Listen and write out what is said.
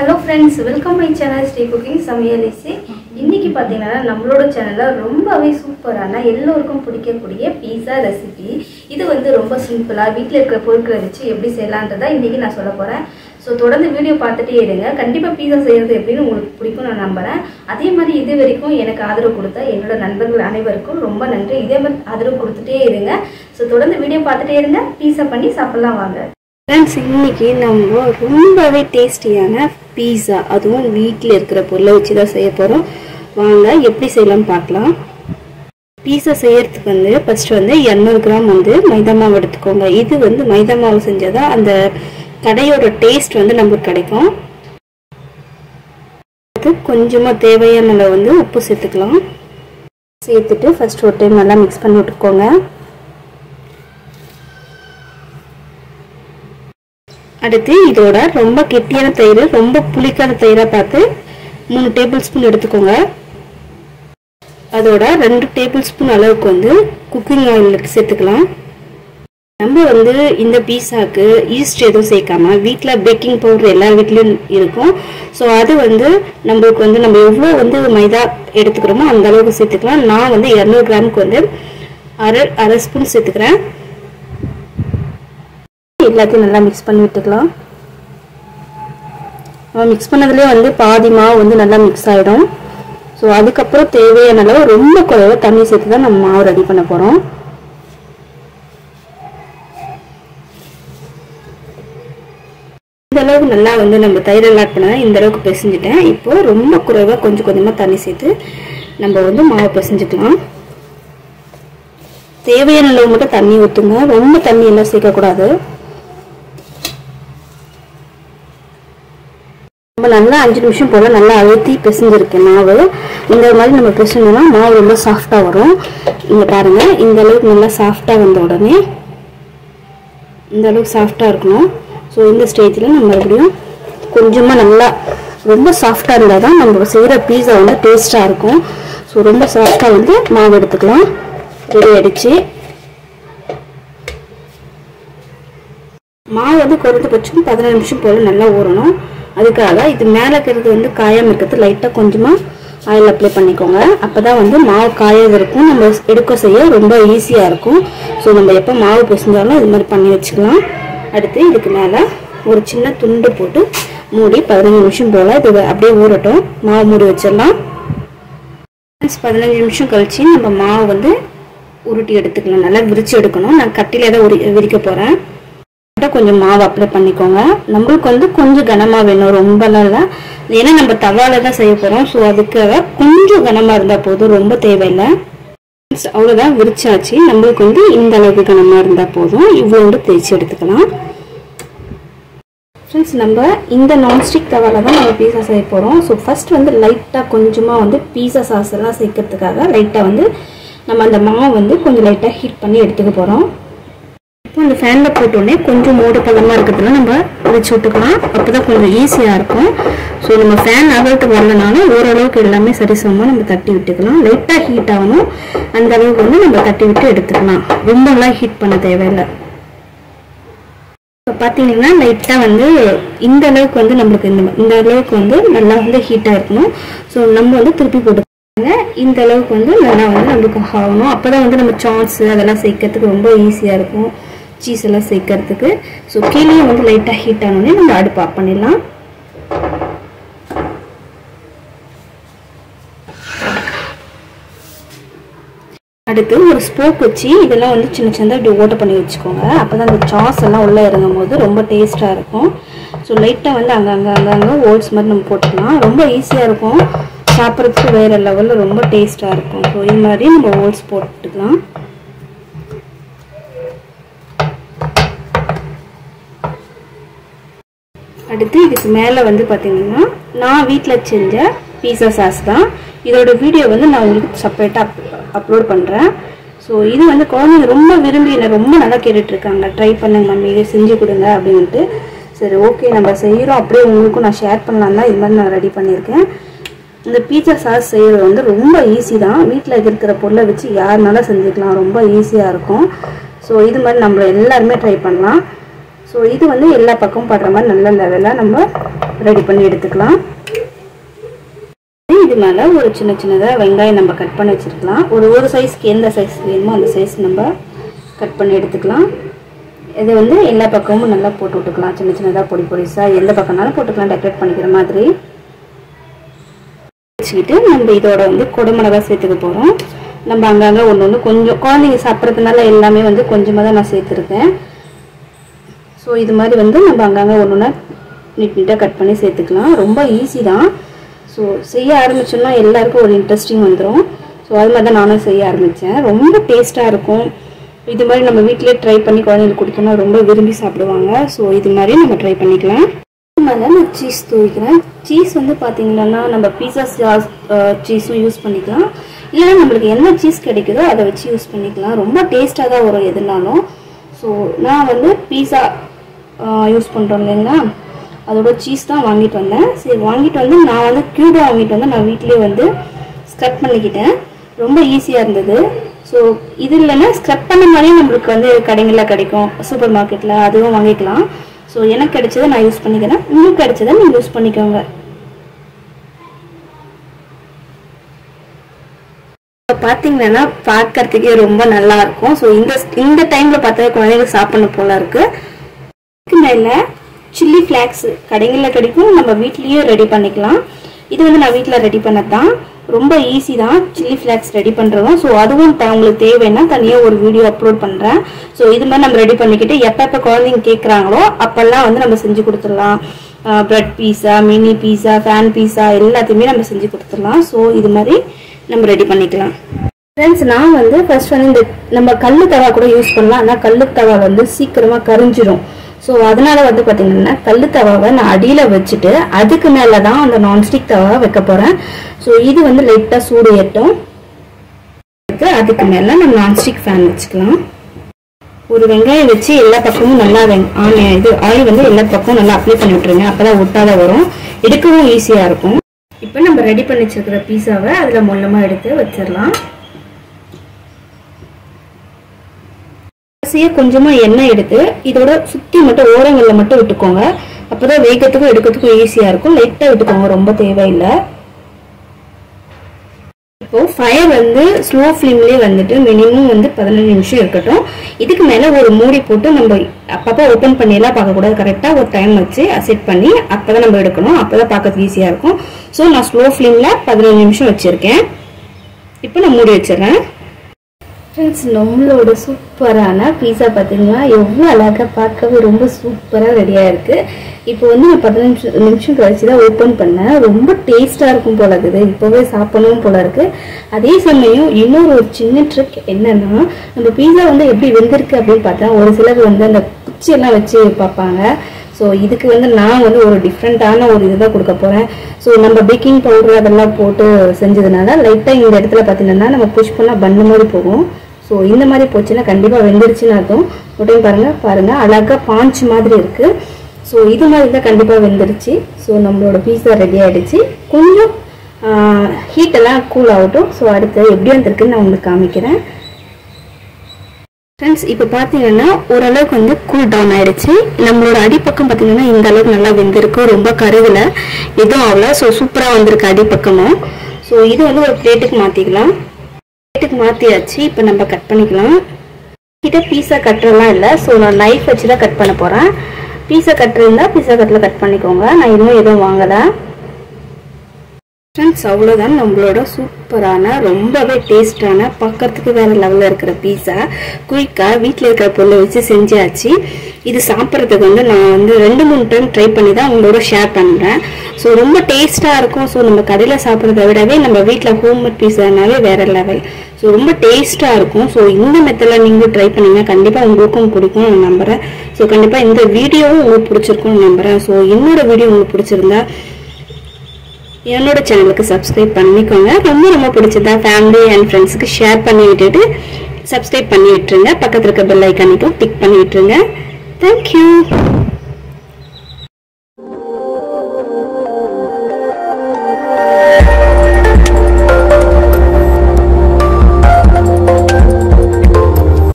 Hello friends, welcome my channel Stay Cooking Samiyalise. இன்னைக்கு பாத்தீங்கன்னா நம்மளோட சேனல்ல ரொம்பவே சூப்பரான எல்லாருக்கும் பிடிக்கக்கூடிய பீஸா ரெசிபி. இது வந்து ரொம்ப சிம்பிளா வீட்ல இருக்க பொருட்களை வச்சு எப்படி செய்யலாம்ன்றதை இன்னைக்கு நான் சொல்ல போறேன். சோ தொடர்ந்து வீடியோ பார்த்துட்டே இருங்க. கண்டிப்பா பீஸா செய்யறது எப்படின்னு உங்களுக்கு பிடிக்கும் நான் நம்புறேன். அதே மாதிரி இது வரைக்கும் எனக்கு ஆதரவு கொடுத்த என்னோட நண்பர்கள் அனைவருக்கும் ரொம்ப நன்றி. இதே மாதிரி ஆதரவு கொடுத்துட்டே இருங்க. சோ தொடர்ந்து வீடியோ பார்த்துட்டே இருங்க. பீஸா பண்ணி சாப்பிடலாம் வாங்க. फ्रेंड्स இன்னைக்கு நம்ம ரொம்பவே டேஸ்டியான பீஸா அதுவும் வீட்ல இருக்கிற பொருளை வச்சு தான் செய்ய போறோம். வாங்க எப்படி செய்யலாம் பார்க்கலாம். பீஸா செய்யறதுக்கு வந்து ஃபர்ஸ்ட் வந்து 200 கிராம் வந்து மைதா மாவு எடுத்துக்கோங்க. இது வந்து மைதா மாவு செஞ்சதா அந்த கடையோட டேஸ்ட் வந்து நமக்கு கிடைக்கும். அது கொஞ்சமா தேவையான அளவு வந்து உப்பு சேர்த்துக்கலாம். சேர்த்துட்டு ஃபர்ஸ்ட் ஒரு டைம் நல்லா மிக்ஸ் பண்ணி விட்டுக்கோங்க. அடுத்து இதோட ரொம்ப கெட்டியான தயிர் ரொம்ப புளிக்காத தயிரா பார்த்து 3 டேபிள் ஸ்பூன் எடுத்துக்கோங்க. அதோட 2 டேபிள் ஸ்பூன் அளவுக்கு வந்து குக்கிங் ஆயில் சேர்த்துக்கலாம். நம்ம வந்து இந்த பீஸாக்கு ஈஸ்ட் எதுவும் சேர்க்காம வீட்டில் பேக்கிங் பவுடர் எல்லா வீட்லையும் இருக்கும். ஸோ அது வந்து நம்மளுக்கு வந்து நம்ம எவ்வளோ வந்து மைதா எடுத்துக்கிறோமோ அந்த அளவுக்கு சேர்த்துக்கலாம். நான் வந்து 200 கிராமுக்கு வந்து அரை ஸ்பூன் சேர்த்துக்கிறேன். எல்லாத்தையும் நல்லா மிக்ஸ் பண்ணி விட்டுக்கலாம். மிக்ஸ் பண்ணதுலேயே வந்து பாதி மாவு வந்து நல்லா மிக்ஸ் ஆகிடும். ஸோ அதுக்கப்புறம் தேவையான அளவு ரொம்ப குறைவாக தண்ணி சேர்த்து தான் நம்ம மாவு ரெடி பண்ண போகிறோம். இந்த அளவுக்கு நல்லா வந்து நம்ம தயிர் ஆட் பண்ண இந்த அளவுக்கு பிசைஞ்சிட்டேன். இப்போ ரொம்ப குறைவாக கொஞ்சம் கொஞ்சமாக தண்ணி சேர்த்து நம்ம வந்து மாவு பிசைஞ்சிக்கலாம். தேவையான அளவு மட்டும் தண்ணி ஊற்றுங்க. ரொம்ப தண்ணி எல்லாம் சேர்க்கக்கூடாது. நம்ம நல்லா 5 நிமிஷம் போல நல்லா அழுத்தி பிசைஞ்சிருக்கேன் மாவு. இந்த மாதிரி நம்ம பிசைஞ்சோம்னா மாவு ரொம்ப சாஃப்டா வரும். இங்க பாருங்க, இந்த அளவுக்கு நல்லா சாஃப்டா வந்த உடனே இந்த அளவுக்கு சாஃப்டா இருக்கணும். ஸோ இந்த ஸ்டேஜில் நம்ம மறுபடியும் கொஞ்சமா நல்லா ரொம்ப சாஃப்டா இருந்தால் தான் நம்ம செய்கிற பீஸா வந்து டேஸ்டா இருக்கும். ஸோ ரொம்ப சாஃப்டா வந்து மாவு எடுத்துக்கலாம். ரெடி ஆயிடுச்சு. மாவு வந்து குறைந்தபட்சம் 15 நிமிஷம் போல நல்லா ஊறணும். அதுக்காக இது மேலே இருக்கிறது வந்து காயாம இருக்கிறது லைட்டாக கொஞ்சமாக ஆயில் அப்ளை பண்ணிக்கோங்க. அப்போ தான் வந்து மாவு காயாது இருக்கும். நம்ம எடுக்க செய்ய ரொம்ப ஈஸியாக இருக்கும். ஸோ நம்ம எப்போ மாவு பிசைஞ்சாலும் இது மாதிரி பண்ணி வச்சுக்கலாம். அடுத்து இதுக்கு மேலே ஒரு சின்ன துண்டு போட்டு மூடி 15 நிமிஷம் போல் இது அப்படியே ஊறட்டும். மாவு மூடி வச்சிடலாம். 15 நிமிஷம் கழிச்சு நம்ம மாவு வந்து உருட்டி எடுத்துக்கலாம். நல்லா விரிச்சு எடுக்கணும். நான் கட்டில தான் விரிக்க போகிறேன். கொஞ்சம் மாவு அப்ளை பண்ணிக்கோங்க. நம்மளுக்கு வந்து கொஞ்சம் கனமா வேணும், ரொம்பலாம் இல்லை. ஏன்னா நம்ம தவால தான் செய்ய போறோம். ஸோ அதுக்காக கொஞ்சம் கனமா இருந்தா போதும், ரொம்ப தேவையில்லை. அவ்வளோதான், விரிச்சாச்சு. நம்மளுக்கு வந்து இந்த அளவுக்கு கனமா இருந்தா போதும். இவ்வளோ தேய்ச்சி எடுத்துக்கலாம். ஃப்ரெண்ட்ஸ், நம்ம இந்த நான்ஸ்டிக் தவால தான் நம்ம பீஸா செய்ய போறோம். ஸோ ஃபர்ஸ்ட் வந்து லைட்டா கொஞ்சமா வந்து பீஸா சாஸ் எல்லாம் சேர்க்கறதுக்காக லைட்டா வந்து நம்ம அந்த மாவு வந்து கொஞ்சம் லைட்டா ஹீட் பண்ணி எடுத்துக்க போறோம். இப்போ இந்த ஃபேனில் போட்டோடனே கொஞ்சம் மூடு பள்ளமாக இருக்கிறதுல நம்ம வச்சு விட்டுக்கலாம். அப்போ தான் கொஞ்சம் ஈஸியாக இருக்கும். ஸோ நம்ம ஃபேன் அகலத்து வரலனாலும் ஓரளவுக்கு எல்லாமே சரிசமமாக நம்ம தட்டி விட்டுக்கலாம். லைட்டாக ஹீட் ஆகணும், அந்த அளவுக்கு வந்து நம்ம தட்டி விட்டு எடுத்துக்கலாம். ரொம்பலாம் ஹீட் பண்ண தேவையில்லை. இப்போ பார்த்தீங்கன்னா லைட்டாக வந்து இந்த அளவுக்கு வந்து நம்மளுக்கு இந்த அளவுக்கு வந்து நல்லா வந்து ஹீட்டாக இருக்கணும். ஸோ நம்ம வந்து திருப்பி போட்டு இந்த அளவுக்கு வந்து நல்லா வந்து நம்மளுக்கு ஆகணும். அப்போ தான் வந்து நம்ம சாஸ் அதெல்லாம் சேர்க்கறதுக்கு ரொம்ப ஈஸியாக இருக்கும். சீஸ் எல்லாம் சேர்க்கறதுக்கு. ஸோ கீழே வந்து லைட்டாக ஹீட் ஆனோடனே நம்ம அடுப்பு ஆஃப் பண்ணிடலாம். அடுத்து ஒரு ஸ்போக் வச்சு இதெல்லாம் வந்து சின்ன சின்னதாக இப்படி ஓட்ட பண்ணி வச்சுக்கோங்க. அப்போ தான் அந்த சாஸ் எல்லாம் உள்ளே இறங்கும் போது ரொம்ப டேஸ்ட்டாக இருக்கும். ஸோ லைட்டாக வந்து அங்கங்கே ஓல்ஸ் மாதிரி நம்ம போட்டுக்கலாம். ரொம்ப ஈஸியாக இருக்கும். சாப்பிட்றதுக்கு வேறு லெவலில் ரொம்ப டேஸ்ட்டாக இருக்கும். ஸோ இது மாதிரி நம்ம ஓல்ஸ் போட்டுக்கலாம். அடுத்து இதுக்கு மேலே வந்து பார்த்தீங்கன்னா நான் வீட்டில் செஞ்ச பீஸா சாஸ் தான். இதோட வீடியோ வந்து நான் உங்களுக்கு செப்பரேட்டாக அப்லோட் பண்ணுறேன். ஸோ இது வந்து குழந்தைங்க ரொம்ப விரும்பி என்ன ரொம்ப நல்லா கேட்டுட்ருக்காங்க. ட்ரை பண்ணுங்க மம்மி, இதை செஞ்சு கொடுங்க அப்படின்ட்டு. சரி, ஓகே நம்ம செய்கிறோம், அப்படியே உங்களுக்கும் நான் ஷேர் பண்ணலாம் தான் இது மாதிரி நான் ரெடி பண்ணியிருக்கேன். இந்த பீஸா சாஸ் செய்கிறது வந்து ரொம்ப ஈஸி தான். வீட்டில் இருக்கிற பொருளை வச்சு யாருனாலும் செஞ்சுக்கலாம். ரொம்ப ஈஸியாக இருக்கும். ஸோ இது மாதிரி நம்ம எல்லாருமே ட்ரை பண்ணலாம். ஸோ இது வந்து எல்லா பக்கமும் படுற மாதிரி நல்ல லெவலில் நம்ம ரெடி பண்ணி எடுத்துக்கலாம். இது மேலே ஒரு சின்ன சின்னதாக வெங்காயம் நம்ம கட் பண்ணி வச்சுருக்கலாம். ஒரு சைஸ்க்கு எந்த சைஸ் வேணுமோ அந்த சைஸ் நம்ம கட் பண்ணி எடுத்துக்கலாம். இதை வந்து எல்லா பக்கமும் நல்லா போட்டு விட்டுக்கலாம். சின்ன சின்னதாக பொடி பொடிசாக எந்த பக்கம்னாலும் போட்டுக்கலாம், டெக்கரேட் பண்ணிக்கிற மாதிரி வச்சுக்கிட்டு நம்ம இதோட வந்து குடமிளகா சேர்த்துக்க போகிறோம். நம்ம அங்கங்கே ஒன்று கொஞ்சம் குழந்தைங்க சாப்பிட்றதுனால எல்லாமே வந்து கொஞ்சமாக தான் நான் சேர்த்துருக்கேன். ஸோ இது மாதிரி வந்து நம்ம அங்கங்கே ஒன்று நீட்டாக கட் பண்ணி சேர்த்துக்கலாம். ரொம்ப ஈஸி தான். ஸோ செய்ய ஆரம்பிச்சோம்னா எல்லாருக்கும் ஒரு இன்ட்ரெஸ்டிங் வந்துடும். ஸோ அது மாதிரி தான் நானும் செய்ய ஆரம்பித்தேன். ரொம்ப டேஸ்ட்டாக இருக்கும். இது மாதிரி நம்ம வீட்டிலே ட்ரை பண்ணி குழந்தைங்களுக்கு கொடுத்தோம்னா ரொம்ப விரும்பி சாப்பிடுவாங்க. ஸோ இது மாதிரி நம்ம ட்ரை பண்ணிக்கலாம். இது மேலே நான் சீஸ் தூவிக்கிறேன். சீஸ் வந்து பார்த்தீங்கன்னா நம்ம பீஸா சாஸ் சீஸும் யூஸ் பண்ணிக்கலாம், இல்லைன்னா நம்மளுக்கு என்ன சீஸ் கிடைக்குதோ அதை வச்சு யூஸ் பண்ணிக்கலாம். ரொம்ப டேஸ்ட்டாக தான் வரும் எதுனாலும். ஸோ நான் வந்து பீஸா யூஸ் பண்ணுறோம் இல்லைங்களா, அதோட சீஸ் தான் வாங்கிட்டு வந்தேன். சரி வாங்கிட்டு வந்து நான் வந்து க்யூபாக வாங்கிட்டு வந்து நான் வீட்டிலே வந்து ஸ்க்ரப் பண்ணிக்கிட்டேன். ரொம்ப ஈஸியாக இருந்தது. ஸோ இது இல்லைன்னா ஸ்க்ரப் பண்ண மாதிரியே நம்மளுக்கு வந்து கடைகளில் கிடைக்கும், சூப்பர் மார்க்கெட்டில், அதுவும் வாங்கிக்கலாம். ஸோ எனக்கு கிடைச்சதை நான் யூஸ் பண்ணிக்கிறேன், உங்களுக்கு கிடைச்சதை நீங்கள் யூஸ் பண்ணிக்கோங்க. பார்த்தீங்கன்னா பார்க்கறதுக்கே ரொம்ப நல்லா இருக்கும். ஸோ இந்த டைமில் பார்த்தா குழந்தைங்களுக்கு சாப்பிடணும் போல இருக்கு. இதுக்கு மேலே சில்லி ஃப்ளாக்ஸ் கடைகளில் கிடைக்கும், நம்ம வீட்லேயும் ரெடி பண்ணிக்கலாம். இது வந்து நான் வீட்டில் ரெடி பண்ணது தான். ரொம்ப ஈஸி தான் சில்லி ஃப்ளாக்ஸ் ரெடி பண்ணுறதும். ஸோ அதுவும் உங்களுக்கு தேவைன்னா தனியாக ஒரு வீடியோ அப்லோட் பண்ணுறேன். ஸோ இது மாதிரி நம்ம ரெடி பண்ணிக்கிட்டு எப்போ குழந்தைங்க கேட்குறாங்களோ அப்போல்லாம் வந்து நம்ம செஞ்சு கொடுத்துடலாம். Bread pizza, mini pizza, pan pizza எல்லாத்தையுமே நம்ம செஞ்சு கொடுத்துடலாம். ஸோ இது மாதிரி நம்ம ரெடி பண்ணிக்கலாம். ஃப்ரெண்ட்ஸ், நான் வந்து ஃபர்ஸ்ட் வந்து இந்த நம்ம கல்லு தவா கூட யூஸ் பண்ணலாம். ஆனால் கல்லு தவா வந்து சீக்கிரமாக கரிஞ்சிடும். ஸோ அதனால வந்து பார்த்தீங்கன்னா கல்லு தவாவை நான் அடியில் வச்சுட்டு அதுக்கு மேலே தான் அந்த நான்ஸ்டிக் தவாவை வைக்க போகிறேன். ஸோ இது வந்து லைட்டாக சூடு ஏட்டும். அதுக்கு மேலே நம்ம நான்ஸ்டிக் ஃபேன் வச்சுக்கலாம். ஒரு வெங்காயம் வச்சு எல்லா பக்கமும் நல்லா ஆயில் வந்து எல்லா பக்கமும் நல்லா அப்ளை பண்ணி விட்டுருங்க. அப்போ தான் ஒட்டாத வரும், எடுக்கவும் ஈஸியாக இருக்கும். இப்போ நம்ம ரெடி பண்ணி வச்சிருக்கிற பீஸாவை அதில் மொல்லமாக எடுத்து வச்சிடலாம். கொஞ்சமா எண்ணெய் எடுத்து இதோட சுத்தி மட்டும் ஓரங்கள்ல மட்டும் விட்டுக்கோங்க. அப்பதான் வேகத்துக்கும் எடுக்கிறதுக்கும் ஈஸியா இருக்கும். லைட்டா விட்டுக்கோங்க, ரொம்ப தேவையில்லை. இப்போ ஃபயர் வந்து ஸ்லோ ஃப்ளேம்லேயே வந்துட்டு மினிமம் வந்து 15 நிமிஷம் இருக்கட்டும். இதுக்கு மேலே ஒரு மூடி போட்டு நம்ம அப்பப்போ ஓப்பன் பண்ணியெல்லாம் பார்க்கக்கூடாது. கரெக்டாக ஒரு டைம் வச்சு செட் பண்ணி அப்போ தான் நம்ம எடுக்கணும். அப்போ தான் பார்க்கறதுக்கு ஈஸியாக இருக்கும். ஸோ நான் ஸ்லோ ஃப்ளேமில் 15 நிமிஷம் வச்சுருக்கேன். இப்போ நான் மூடி வச்சிடறேன். ஃப்ரெண்ட்ஸ், நம்மளோட சூப்பரான பீஸா பார்த்தீங்கன்னா எவ்வளோ அழகாக பார்க்கவே ரொம்ப சூப்பராக ரெடியாக இருக்குது. இப்போ வந்து நான் 15 நிமிஷம் கழிச்சு தான் ஓப்பன் பண்ணேன். ரொம்ப டேஸ்ட்டாக இருக்கும் போல இருக்குது, இப்போவே சாப்பிடணும் போல இருக்குது. அதே சமயம் இன்னொரு ஒரு சின்ன ட்ரிக் என்னென்னா, நம்ம பீஸா வந்து எப்படி வெந்திருக்கு அப்படின்னு பார்த்தா ஒரு சிலர் வந்து அந்த குச்சியெல்லாம் வச்சு பார்ப்பாங்க. ஸோ இதுக்கு வந்து நான் வந்து ஒரு டிஃப்ரெண்ட்டான ஒரு இதுதான் கொடுக்க போகிறேன். ஸோ நம்ம பேக்கிங் பவுடர் அதெல்லாம் போட்டு செஞ்சதுனால லைட்டாக இந்த இடத்துல பார்த்தீங்கன்னா நம்ம புஷ் பண்ணால் பண்ண மாதிரி போகும். ஸோ இந்த மாதிரி போச்சுன்னா கண்டிப்பாக வெந்துருச்சுன்னு அர்த்தம். ஒரு டைம் பாருங்கள் அழகாக பாஞ்ச் மாதிரி இருக்குது. ஸோ இது மாதிரி தான் கண்டிப்பாக வெந்துருச்சு. ஸோ நம்மளோட பீஸா ரெடி ஆகிடுச்சு. கொஞ்சம் ஹீட்டெல்லாம் கூல் ஆகட்டும். ஸோ அடுத்து எப்படி வந்திருக்குன்னு நான் உங்களுக்கு காமிக்கிறேன். ஃப்ரெண்ட்ஸ், இப்போ பார்த்தீங்கன்னா ஓரளவுக்கு வந்து கூல் டவுன் ஆயிடுச்சு. நம்மளோட அடிப்பக்கம் பார்த்தீங்கன்னா இந்த அளவுக்கு நல்லா வெந்திருக்கு, ரொம்ப கருகலை எதுவும் ஆகல. ஸோ சூப்பராக வந்திருக்கு அடிப்பக்கமும். ஸோ இது வந்து ஒரு பிளேட்டுக்கு மாற்றிக்கலாம். பிளேட்டுக்கு மாற்றியாச்சு. இப்போ நம்ம கட் பண்ணிக்கலாம். கிட்ட பீஸா கட்டுறலாம் இல்லை. ஸோ நான் நைஃப் வச்சு தான் கட் பண்ண போகிறேன். பீஸா கட்டர் இருந்தால் பீஸா கட்டில் கட் பண்ணிக்கோங்க. நான் இன்னும் எதுவும் வாங்கலை. ஃப்ரெண்ட்ஸ், அவ்வளோதான் நம்மளோட சூப்பரான ரொம்பவே டேஸ்டான பார்க்கறதுக்கு வேறு லெவலில் இருக்கிற பீஸா குயிக்காக வீட்டில் இருக்கிற பொருளை வச்சு செஞ்சாச்சு. இது சாப்பிட்றதுக்கு வந்து நான் வந்து 2-3 டைம் ட்ரை பண்ணி தான் உங்களோட ஷேர் பண்ணுறேன். ஸோ ரொம்ப டேஸ்ட்டாக இருக்கும். ஸோ நம்ம கடையில் சாப்பிட்றத விடவே நம்ம வீட்டில் ஹோம்மேட் பீஸானாலே வேறு லெவல். ஸோ ரொம்ப டேஸ்ட்டாக இருக்கும். ஸோ இந்த மெத்தடில் நீங்களும் ட்ரை பண்ணிங்கன்னா கண்டிப்பாக உங்களுக்கும் பிடிக்கும் நான் நம்புகிறேன். ஸோ கண்டிப்பாக இந்த வீடியோவும் உங்களுக்கு பிடிச்சிருக்கும்னு நம்புகிறேன். ஸோ என்னோட வீடியோ உங்களுக்கு பிடிச்சிருந்தா என்னோட சேனலுக்கு சப்ஸ்கிரைப் பண்ணிக்கோங்க. ரொம்ப பிடிச்சதா ஃபேமிலி அண்ட் ஃப்ரெண்ட்ஸுக்கு ஷேர் பண்ணி விட்டுட்டு சப்ஸ்கிரைப் பண்ணி விட்டுருங்க. பக்கத்தில் இருக்க பெல் ஐக்கானையும் டிக் பண்ணி விட்டுருங்க. தேங்க்யூ.